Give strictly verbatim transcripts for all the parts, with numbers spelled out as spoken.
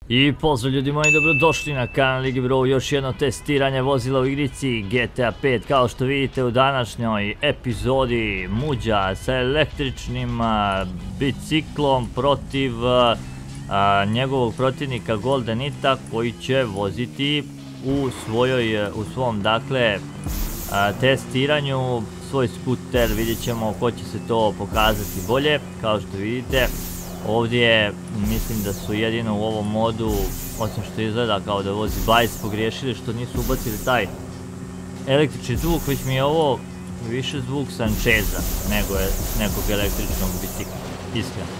I pozdrav ljudi moji, dobrodošli na kanal Ligi Bro, još jedno testiranje vozila u igrici G T A pet. Kao što vidite u današnjoj epizodi Muđa sa električnim a, biciklom protiv a, a, njegovog protivnika Goldenita, koji će voziti u svojoj, u svom dakle a, testiranju svoj skuter. Vidjet ćemo ko će se to pokazati bolje. Kao što vidite, ovdje mislim da su jedino u ovom modu, osim što izgleda kao da vozi bajs, pogriješili što nisu ubacili taj električni zvuk, već mi je ovo više zvuk Sancheza nego je nekog električnog bicikla, iskreno.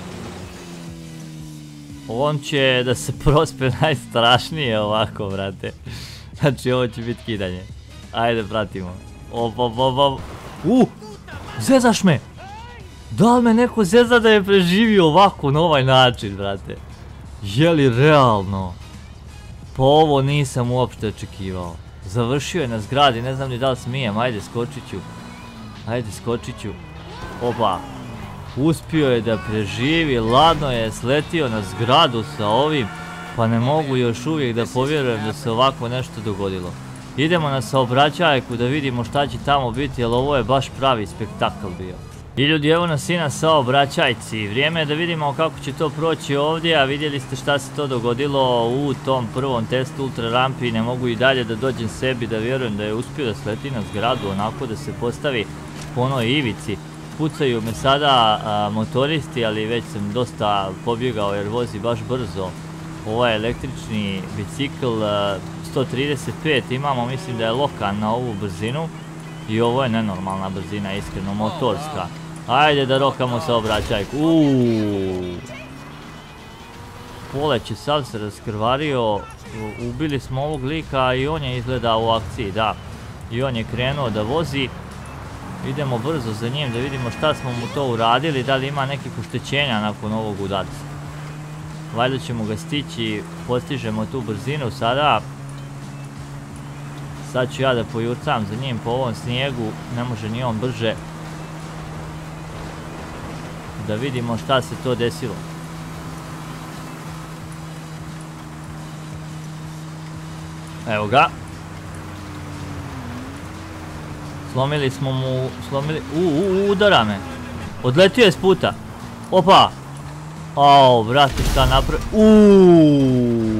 On će da se prospe najstrašnije ovako, brate. Znači ovo će biti kidanje. Ajde, pratimo. Op, op, op, op. Uh, zezaš me! Da li me neko zeza da je preživio ovako na ovaj način, brate? Je li realno? Pa ovo nisam uopšte očekivao. Završio je na zgradi, ne znam ni da li smijem, ajde skočit ću. Ajde skočit ću. Opa. Uspio je da preživi, ladno je sletio na zgradu sa ovim. Pa ne mogu još uvijek da povjerujem da se ovako nešto dogodilo. Idemo na saobraćajku da vidimo šta će tamo biti, jer ovo je baš pravi spektakl bio. I ljudi, evo nas i na saobraćajci. Vrijeme je da vidimo kako će to proći ovdje, a vidjeli ste šta se to dogodilo u tom prvom testu ultra rampi. Ne mogu i dalje da dođem sebi da vjerujem da je uspio da sleti na zgradu, onako da se postavi po onoj ivici. Pucaju me sada a, motoristi, ali već sam dosta pobjegao jer vozi baš brzo. Ovaj električni bicikl, a, sto trideset pet imamo, mislim da je lokan na ovu brzinu. I ovo je nenormalna brzina, iskreno, motorska. Ajde da rokamo saobraćajku. Uuuu. Poleće, sav se raskrvario. Ubili smo ovog lika i on je izgleda u akciji, da. I on je krenuo da vozi. Idemo brzo za njim da vidimo šta smo mu to uradili. Da li ima nekih oštećenja nakon ovog udarca. Valjda ćemo ga stići. Postižemo tu brzinu sada. Sad ću ja da pojurcam za njim po ovom snijegu, ne može ni on brže. Da vidimo šta se to desilo. Evo ga. Slomili smo mu, slomili, uuu, udara me. Odletio je s puta. Opa. Ao, brate, šta napravi, uuuu.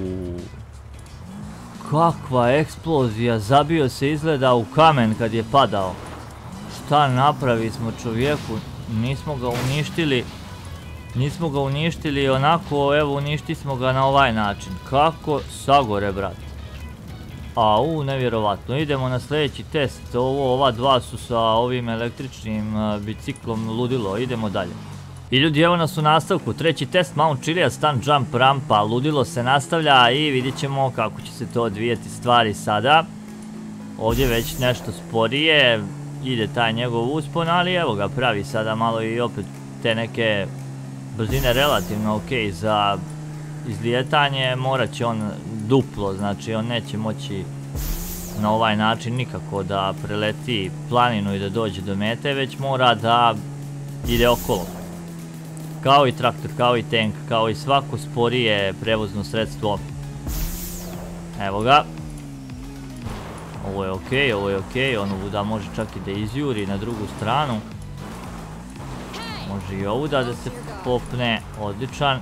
Kakva eksplozija, zabio se izgleda u kamen kad je padao. Šta napravi smo čovjeku, nismo ga uništili. Nismo ga uništili onako, evo uništi smo ga na ovaj način. Kako sagore, brat. Au, nevjerovatno. Idemo na sljedeći test, ovo, ova dva su sa ovim električnim uh, biciklom ludilo, idemo dalje. I ljudi, evo nas u nastavku, treći test Mount Chiliad Stunt Jump rampa, ludilo se nastavlja i vidjet ćemo kako će se to odvijeti stvari sada. Ovdje već nešto sporije, ide taj njegov uspon, ali evo ga, pravi sada malo i opet te neke brzine relativno ok za izlijetanje. Morat će on duplo, znači on neće moći na ovaj način nikako da preleti planinu i da dođe do mete, već mora da ide okolo. Kao i traktor, kao i tank, kao i svako sporije prevozno sredstvo. Evo ga. Ovo je okej, ovo je okej, ono da može čak i da izjuri na drugu stranu. Može i ovuda da se popne, odličan.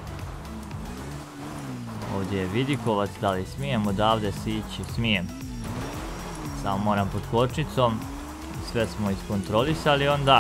Ovdje je vidikovac, da li smijem odavde sići? Smijem. Samo moram pod kočnicom. Sve smo iskontrolisali onda.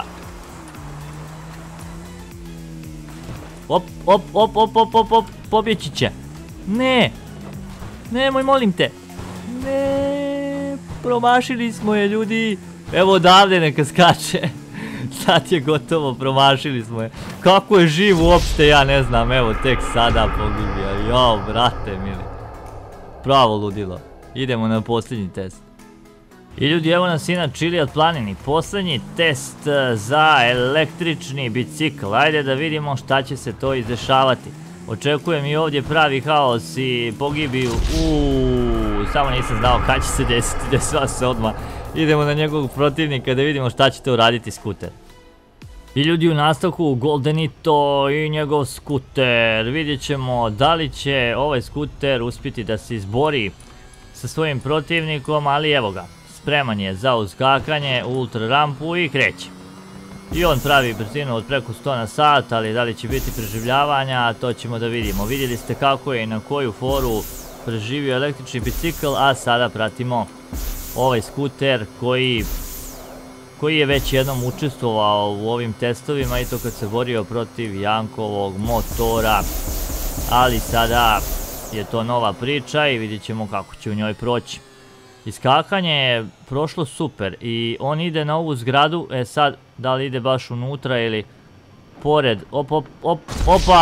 Op, op, op, op, op, op, op, pobjeći će. Ne, nemoj, molim te. Ne, promašili smo je, ljudi. Evo odavde neka skače. Sad je gotovo, promašili smo je. Kako je živ uopšte, ja ne znam, evo tek sada pogibio. Jao, brate mili. Pravo ludilo. Idemo na posljednji test. I ljudi, evo nas i na Chiliad planini, posljednji test za električni bicikl. Ajde da vidimo šta će se to izdešavati. Očekujem i ovdje pravi haos i pogibiju. Uuuu, samo nisam znao kada će se desiti, desila se odmah. Idemo na njegovog protivnika da vidimo šta će to uraditi skuter. I ljudi, u nastavku Goldenito i njegov skuter. Vidjet ćemo da li će ovaj skuter uspjeti da se izbori sa svojim protivnikom, ali evo ga, spreman je za uskakanje u ultra rampu i kreće. I on pravi brzinu od preko sto na sat, ali da li će biti preživljavanja, to ćemo da vidimo. Vidjeli ste kako je i na koju foru preživio električni bicikl, a sada pratimo ovaj skuter koji, koji je već jednom učestvovao u ovim testovima, i to kad se borio protiv Jankovog motora. Ali sada je to nova priča i vidjet ćemo kako će u njoj proći. Iskakanje je prošlo super i on ide na ovu zgradu, e sad da li ide baš unutra ili pored, op op op, opa!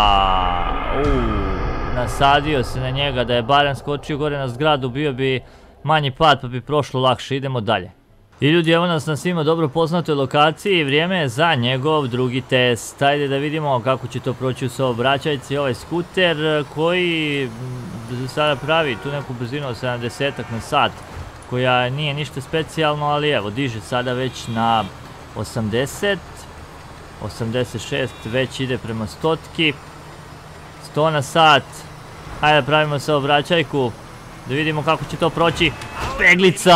Uuu, nasadio se na njega, da je barem skočio gore na zgradu bio bi manji pad pa bi prošlo lakše, idemo dalje. I ljudi, evo nas na svima dobro poznatoj lokaciji i vrijeme je za njegov drugi test. Ajde da vidimo kako će to proći u saobraćajci ovaj skuter koji sada pravi tu neku brzinu od sedamdeset na sat, koja nije ništa specijalno, ali evo diže sada već na osamdeset, osamdeset šest, već ide prema stotki, sto na sat. Ajde da pravimo saobraćajku, da vidimo kako će to proći. Peglica!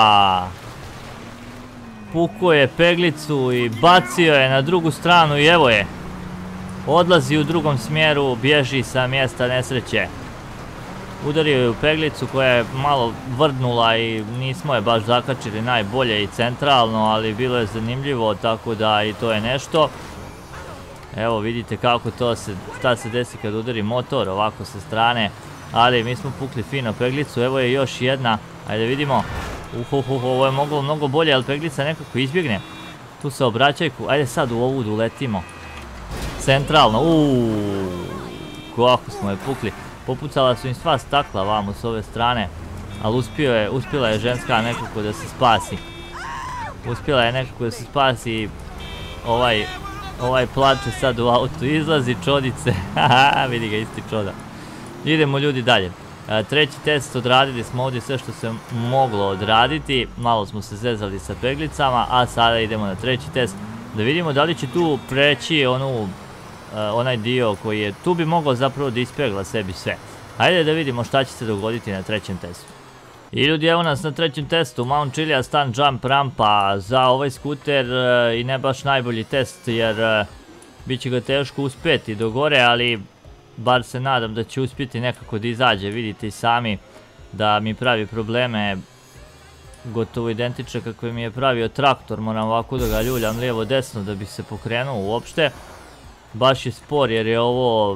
Pukao je peglicu i bacio je na drugu stranu i evo je. Odlazi u drugom smjeru, bježi sa mjesta nesreće. Udario je u peglicu koja je malo vrdnula i nismo je baš zakačili najbolje i centralno, ali bilo je zanimljivo, tako da i to je nešto. Evo vidite kako to se, šta se desi kad udari motor ovako sa strane, ali mi smo pukli fino peglicu. Evo je još jedna, ajde vidimo. Uhuhuhu, ovo je moglo mnogo bolje, ali peglica nekako izbjegne tu saobraćajku. Ajde sad u ovu uletimo centralno. Uuuu, kako smo je pukli. Popucala su im sva stakla vamo s ove strane, ali uspio je, uspjela je ženska nekako da se spasi. Uspjela je nekako da se spasi. Ovaj, ovaj plače sad u autu, izlazi čodice. Haha, vidi ga, isti čoda. Idemo ljudi dalje. Treći test odradili smo ovdje sve što se moglo odraditi, malo smo se zezali sa peglicama, a sada idemo na treći test da vidimo da li će tu preći onu, onaj dio koji je, tu bi mogao zapravo da ispegla sebi sve. Ajde da vidimo šta će se dogoditi na trećem testu. I ljudi, evo nas na trećem testu, Mount Chiliad Stunt Jump rampa za ovaj skuter i ne baš najbolji test jer bit će ga teško uspjeti do gore, ali bar se nadam da će uspjeti nekako da izađe. Vidite i sami da mi pravi probleme gotovo identične kakve mi je pravio traktor, moram ovako da ga ljuljam lijevo desno da bi se pokrenuo uopšte. Baš je spor jer je ovo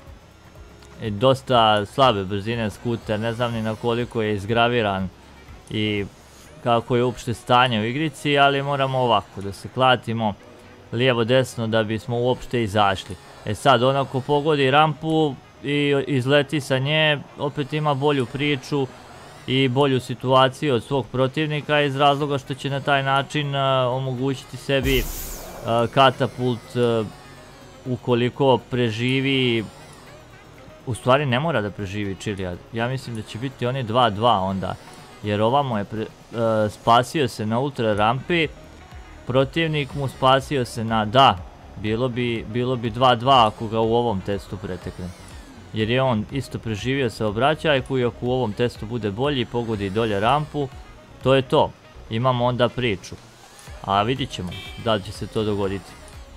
dosta slabe brzine skuter, ne znam ni na koliko je izgraviran i kako je uopšte stanje u igrici, ali moramo ovako da se klatimo lijevo desno da bismo uopšte izašli. E sad, onako pogodi rampu i izleti sa nje, opet ima bolju priču i bolju situaciju od svog protivnika iz razloga što će na taj način uh, omogućiti sebi uh, katapult uh, ukoliko preživi. U stvari ne mora da preživi Chiliad, ja mislim da će biti oni dva dva onda, jer ovamo je pre, uh, spasio se na ultra rampi, protivnik mu spasio se na, da, bilo bi, bilo bi dva dva ako ga u ovom testu pretekne. Jer je on isto preživio saobraćajku i ako u ovom testu bude bolji i pogodi dolje rampu, to je to. Imamo onda priču. A vidit ćemo da li će se to dogoditi.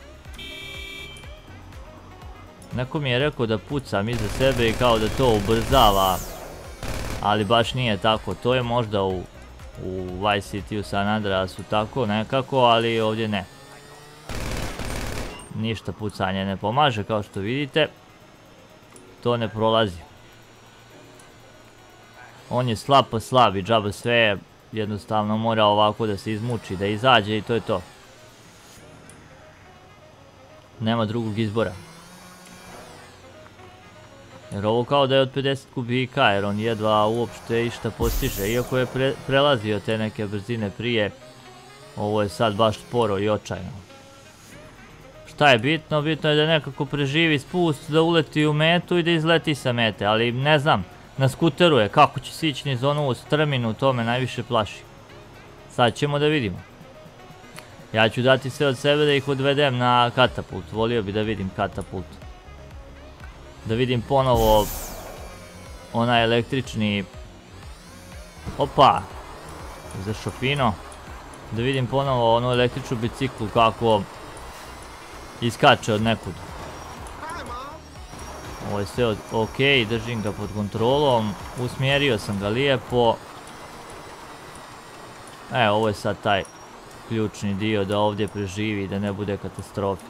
Neko mi je rekao da pucam iza sebe i kao da to ubrzava, ali baš nije tako. To je možda u, u Vice City, u San Andreasu tako nekako, ali ovdje ne. Ništa pucanje ne pomaže, kao što vidite. To ne prolazi. On je slab pa slab i džaba sve, jednostavno mora ovako da se izmuči, da izađe i to je to. Nema drugog izbora. Jer ovo kao da je od pedeset kubika, jer on jedva uopšte išta postiže. Iako je pre, prelazio te neke brzine prije, ovo je sad baš sporo i očajno. Šta je bitno? Bitno je da nekako preživi spust, da uleti u metu i da izleti sa mete, ali ne znam, na skuteru je, kako će sići niz onu strminu, to me najviše plaši. Sad ćemo da vidimo. Ja ću dati sve od sebe da ih odvedem na katapult. Volio bi da vidim katapult. Da vidim ponovo onaj električni... Opa! Izašao fino. Da vidim ponovo onu električnu biciklu kako iskače od nekud. Ovo je sve ok, držim ga pod kontrolom. Usmjerio sam ga lijepo. E, ovo je sad taj ključni dio da ovdje preživi, da ne bude katastrofa.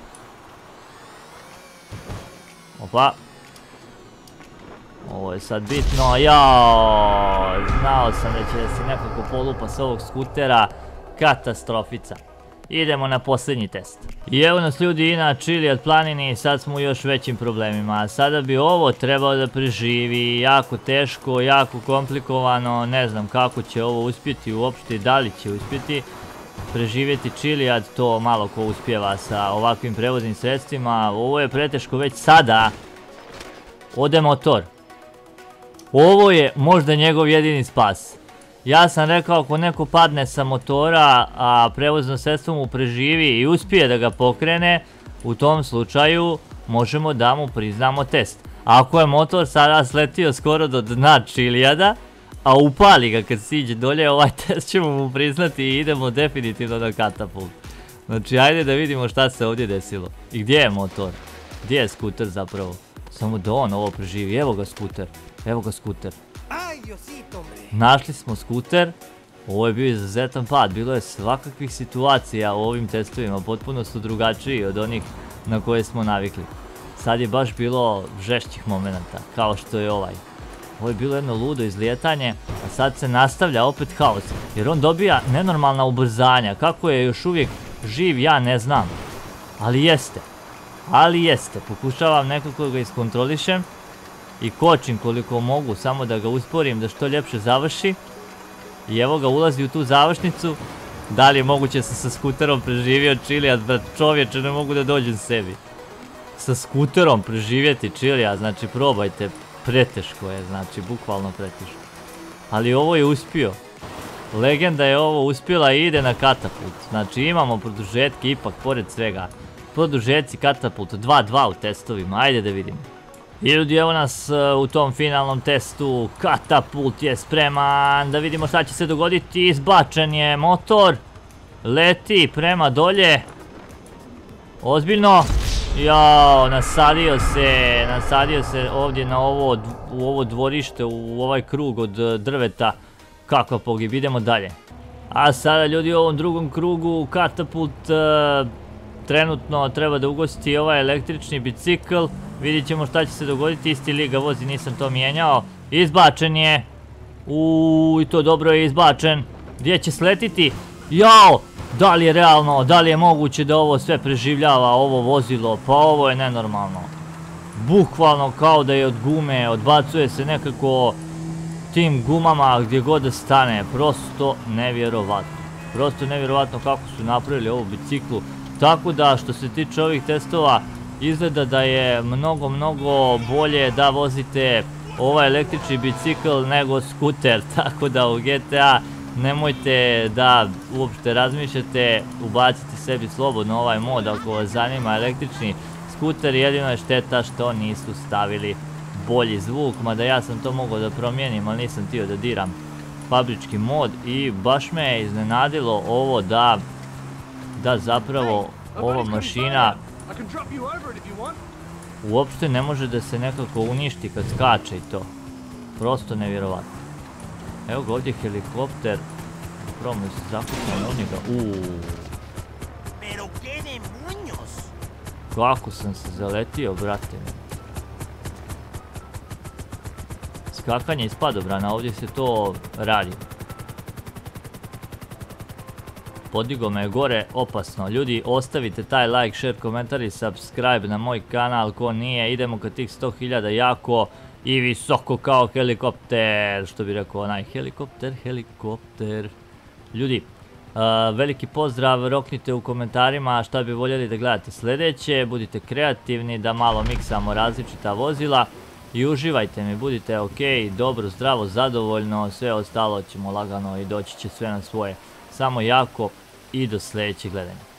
Opa. Ovo je sad bitno. Jao, znao sam da će se nekako polupa s ovog skutera. Katastrofica. Idemo na posljednji test. I evo nas ljudi i na Chiliad planini i sad smo u još većim problemima. Sada bi ovo trebao da preživi, jako teško, jako komplikovano, ne znam kako će ovo uspjeti uopšte, da li će uspjeti preživjeti Chiliad, to malo ko uspjeva sa ovakvim prevoznim sredstvima. Ovo je preteško već sada. Ode motor. Ovo je možda njegov jedini spas. Ja sam rekao ako neko padne sa motora, a prevozno sredstvo mu preživi i uspije da ga pokrene, u tom slučaju možemo da mu priznamo test. Ako je motor sada sletio skoro do dna Chiliada, a upali ga kad siđe dolje, ovaj test ćemo mu priznati i idemo definitivno na katapult. Znači ajde da vidimo šta se ovdje desilo. I gdje je motor? Gdje je skuter zapravo? Samo da on ovo preživi. Evo ga skuter. Evo ga skuter. Našli smo skuter. Ovo je bio izuzetan pad. Bilo je svakakvih situacija u ovim testovima. Potpuno su drugačiji od onih na koje smo navikli. Sad je baš bilo žešćih momenata. Kao što je ovaj. Ovo je bilo jedno ludo izlijetanje. A sad se nastavlja opet haos. Jer on dobija nenormalna ubrzanja. Kako je još uvijek živ ja ne znam. Ali jeste. Ali jeste. Pokušavam nekako ga iskontrolišem. I kočim koliko mogu, samo da ga usporim da što ljepše završi. I evo ga ulazi u tu završnicu. Da li je moguće se sa skuterom preživio Chiliad, brat čovječe, ne mogu da dođem sebi. Sa skuterom preživjeti Chiliad, znači probajte, preteško je, znači bukvalno preteško. Ali ovo je uspio. Legenda je ovo uspjela i ide na katapult. Znači imamo produžetke ipak pored svega. Produžeci katapult dva dva u testovima, ajde da vidimo. I ljudi, evo nas u tom finalnom testu, katapult je spreman, da vidimo šta će se dogoditi, izbačen je motor, leti prema dolje, ozbiljno, jao, nasadio se, nasadio se ovdje na ovo, u ovo dvorište, u ovaj krug od drveta, kakva pogib, idemo dalje. A sada ljudi u ovom drugom krugu, katapult trenutno treba da ugosti ovaj električni bicikl. Vidjet ćemo šta će se dogoditi, isti lik ga vozi, nisam to mijenjao. Izbačen je. Uuuu, i to dobro je izbačen. Gdje će sletiti? Jao, da li je realno, da li je moguće da ovo sve preživljava, ovo vozilo? Pa ovo je nenormalno. Bukvalno kao da je od gume, odbacuje se nekako tim gumama gdje god da stane. Prosto nevjerovatno. Prosto nevjerovatno kako su napravili ovu biciklu. Tako da što se tiče ovih testova, izgleda da je mnogo, mnogo bolje da vozite ovaj električni bicikl nego skuter. Tako da u G T A nemojte da uopšte razmišljate, ubacite sebi slobodno ovaj mod ako vas zanima električni skuter. Jedino je šteta što nisu stavili bolji zvuk, mada ja sam to mogao da promijenim, ali nisam htio da diram fabrički mod i baš me je iznenadilo ovo da da zapravo ova mašina uopšte ne može da se nekako uništi kad skače i to. Prosto nevjerovatno. Evo ga ovdje helikopter. Prvo mi se zakucam od njega. Uuuu. Kako sam se zaletio, brate. Skakanje iz padobrana, ovdje se to radi. Podigo me gore, opasno. Ljudi, ostavite taj like, share, komentar i subscribe na moj kanal, ko nije. Idemo ka tih sto hiljada jako i visoko kao helikopter. Što bi rekao onaj helikopter, helikopter. Ljudi, veliki pozdrav, roknite u komentarima šta bi voljeli da gledate sljedeće. Budite kreativni da malo miksamo različita vozila. I uživajte mi, budite ok, dobro, zdravo, zadovoljno. Sve ostalo ćemo lagano i doći će sve na svoje. Samo jako i do sljedećeg gledanja.